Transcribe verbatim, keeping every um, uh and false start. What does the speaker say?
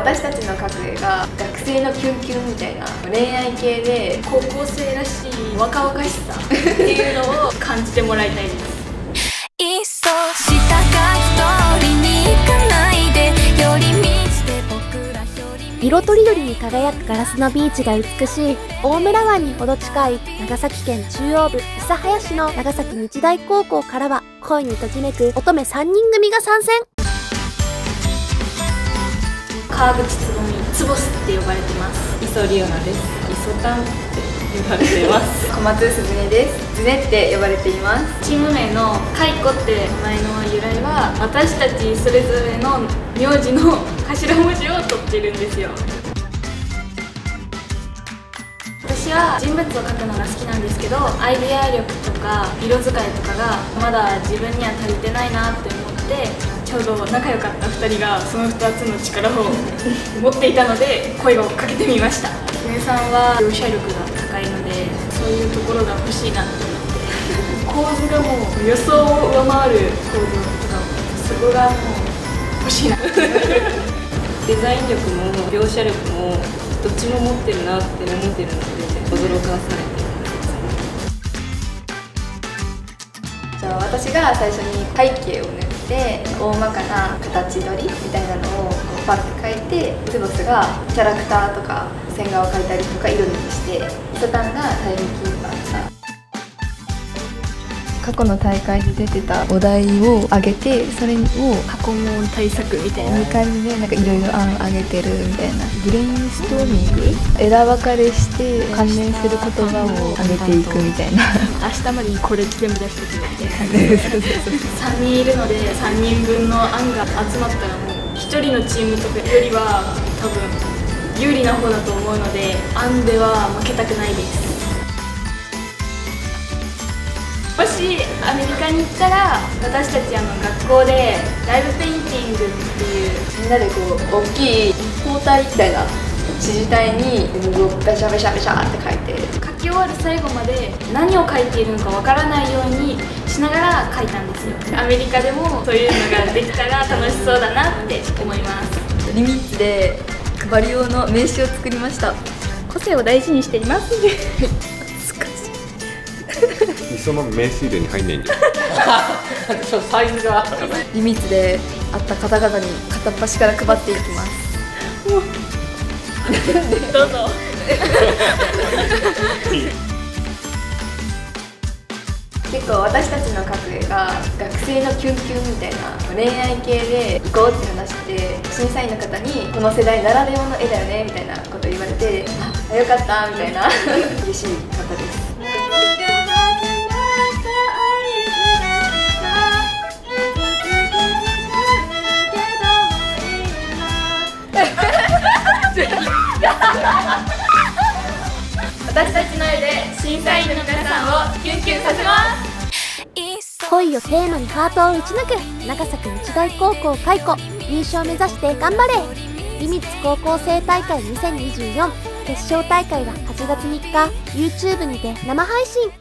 私たちの描く絵が学生のキュンキュンみたいな恋愛系で高校生らしい若々しさっていうのを感じてもらいたいです。 いっそ下が一人に行かないで寄り道で僕ら色とりどりに輝くガラスのビーチが美しい大村湾にほど近い長崎県中央部諫早市の長崎日大高校からは恋にときめく乙女さんにん組が参戦。 川口つぼみ、つぼすって呼ばれてます。 磯里央奈です。磯タンって呼ばれています。 小松すずねです。ずねって呼ばれています。 チーム名のカイコって名前の由来は私たちそれぞれの名字の頭文字を取ってるんですよ。私は人物を描くのが好きなんですけど、アイデア力とか色使いとかがまだ自分には足りてないなって思って、ちょうど仲良かったふたりがそのふたつの力を持っていたので声をかけてみました。姉さんは描写力が高いので、そういうところが欲しいなと思って構図がもう予想を上回る構図とか、そこがもう欲しいなデザイン力も描写力もどっちも持ってるなって思ってるので驚かされています。 じゃあ私が最初に背景を塗って大まかな形取りみたいなのをこうパッて描いて、つぼすがキャラクターとか線画を描いたりとか色塗りして、磯タンがタイムキーパーでした。過去の大会で出てたお題をあげて、それを過去問対策みたいな感じでなんかいろいろ案あげてるみたいな、ブレインストーミング枝分かれして関連する言葉をあげていくみたいな明日までにこれ全部出してくれみたいなさんにんいるのでさんにんぶんの案が集まったらもうひとりのチームとかよりは多分有利な方だと思うので、案では負けたくないです。もしアメリカに行ったら、私たちあの学校でライブペインティングっていうみんなでこう大きい包帯みたいな指示体に絵の具をベシャベシャベシャって描いて、 書き終わる最後まで何を書いているのかわからないようにしながら書いたんですよ。アメリカでもそういうのができたら楽しそうだなって思います。 リミッツで配り用の名刺を作りました。 個性を大事にしていますその名刺入れに入んないんじゃんちょっとサイズがリミッツであった方々に片っ端から配っていきますどうぞ結構私たちの描く絵が学生のキュンキュンみたいな恋愛系で行こうって話して審査員の方にこの世代ならではの絵だよねみたいなこと言われて、あ、よかったみたいな嬉しい方です。私たちの絵で審査員の皆さんをキュンキュンさせます。 恋をテーマにハートを打ち抜く長崎日大高校開校、優勝目指して頑張れ。リミッツ高校生大会にせんにじゅうよん決勝大会ははちがつみっか YouTube にて生配信。